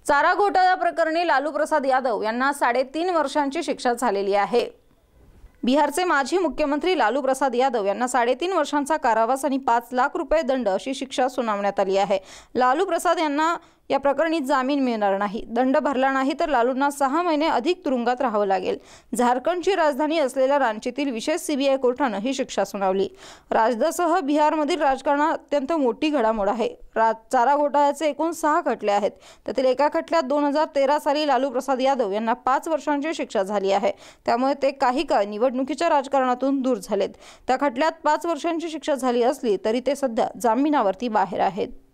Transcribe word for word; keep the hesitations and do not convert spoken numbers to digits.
चारा घोटाळा प्रकरणी लालू प्रसाद यादव यांना साडेतीन वर्षांची शिक्षा झालेली आहे। बिहारचे माजी मुख्यमंत्री लालू प्रसाद यादव यांना साडेतीन वर्षांचा कारावास आणि पाच लाख रुपये दंड अशी शिक्षा सुनावण्यात आली आहे। लालू प्रसाद यांना या प्रकरणी जामीन मिळणार नाही। दंड भरला नाही तर लालूंना सहा महिने अधिक तुरुंगात राहावं लागेल। झारखंडची राजधानी असलेल्या रांचीतील विशेष सीबीआय कोर्टाने ही शिक्षा सुनावली। राज्यासह बिहारमधील राजकारणात अत्यंत मोठी घडामोड आहे। चारा घोटाळ्याचे एकूण सहा खटले आहेत। त्यातील एका खटल्यात दोन हजार तेरा साली लालू प्रसाद यादव यांना पाच वर्षांची शिक्षा झाली आहे। त्यामुळे ते काही काळ निवडणुकीच्या राजकारणातून दूर झालेत। त्या खटल्यात पाच वर्षांची शिक्षा झाली असली तरी ते सध्या जामिनावरती बाहेर आहेत।